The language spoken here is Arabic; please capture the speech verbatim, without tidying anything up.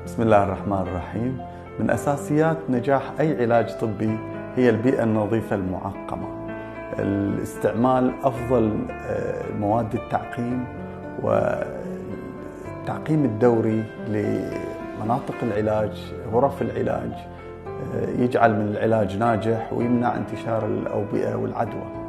بسم الله الرحمن الرحيم. من أساسيات نجاح أي علاج طبي هي البيئة النظيفة المعقمة، الاستعمال أفضل مواد التعقيم والتعقيم الدوري لمناطق العلاج، غرف العلاج، يجعل من العلاج ناجح ويمنع انتشار الأوبئة والعدوى.